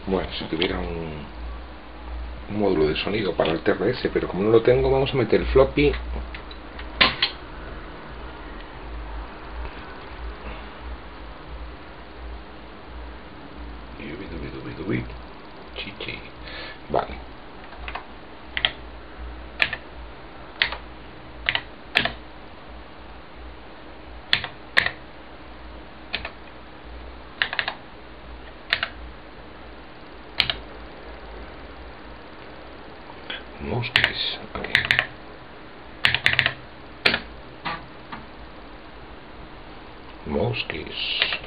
Bueno, si tuviera un módulo de sonido para el TRS, pero como no lo tengo, vamos a meter el floppy. Chichi. Vale. Mouse keys. Okay. Mouse keys.